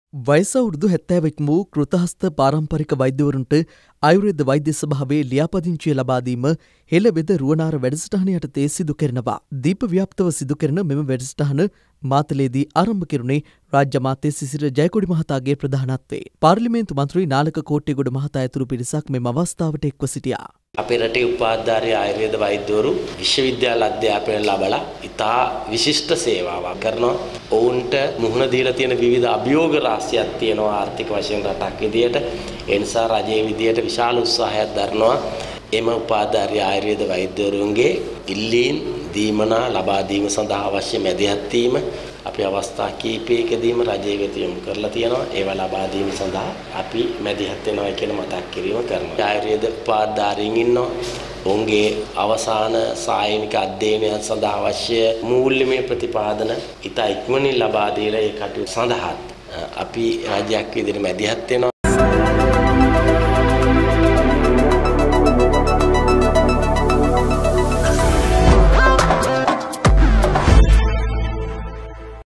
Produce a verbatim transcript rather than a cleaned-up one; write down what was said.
වයස අවුරුදු හැත්තෑවක් වූ කෘතහස්ත පාරම්පරික වෛද්‍යවරුන්ට ආයුර්වේද වෛද්‍ය සභාවේ ලියාපදිංචිය ලබා දීම හෙළවෙද රුවනාර වැඩසටහන යටතේ සිදු කරනවා. දීප ව්‍යාප්තව සිදු කරන මෙම වැඩසටහන මාතලේදී ආරම්භ කෙරුණේ රාජ්‍ය අමාත්‍ය සිසිර ජයකොඩි මහතාගේ ප්‍රධානත්වයෙන්. පාර්ලිමේන්තු මන්ත්‍රී නාලක කෝට්ටේගොඩ මහතා ඇතුළු පිරිසක් මෙම අවස්ථාවට එක්ව සිටියා. අපේ රටේ උපාධාරී ආයුර්වේද වෛද්‍යවරු විශ්වවිද්‍යාල අධ්‍යාපනය ලබලා ඉතා විශිෂ්ට සේවාවක් කරනවා. ඔවුන්ට මුහුණ දීලා තියෙන විවිධ අභියෝග රාශියක් තියෙනවා ආර්ථික වශයෙන් රටක් විදියට. ඒ නිසා රජයේ විදියට විශාල උත්සාහයක් දරනවා. එම උපාධාරී ආයුර්වේද වෛද්‍යවරුන්ගේ ඉල්ලීම් දීමනා ලබා දීම සඳහා අවශ්‍ය මැදිහත් වීම අපි අවස්ථා කීපයකදීම රජයේ වෙත යොමු කරලා තියෙනවා. ඒවා ලබා දීම සඳහා අපි මැදිහත් වෙනවා කියන මතක් කිරීම කරනවා. ආයුර්වේද උපාධාරීන් ඉන්නවා. ඔවුන්ගේ අවසාන සායනික අධ්‍යයනය සඳහා අවශ්‍ය මූල්‍යමය ප්‍රතිපාදන ඉතා ඉක්මනින් ලබා දීලා ඒ කටයුතු සඳහා අපි රාජ්‍යයක් විදිහට මැදිහත් වෙනවා.